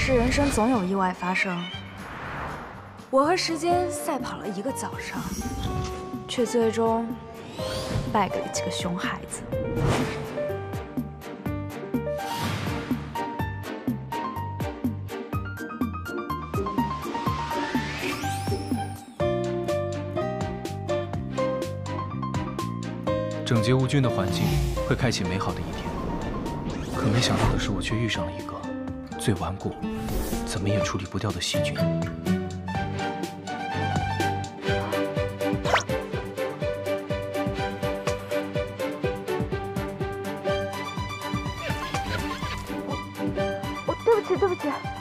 是人生总有意外发生。我和时间赛跑了一个早上，却最终败给了几个熊孩子。 整洁无菌的环境会开启美好的一天，可没想到的是，我却遇上了一个最顽固、怎么也处理不掉的细菌。 对不起，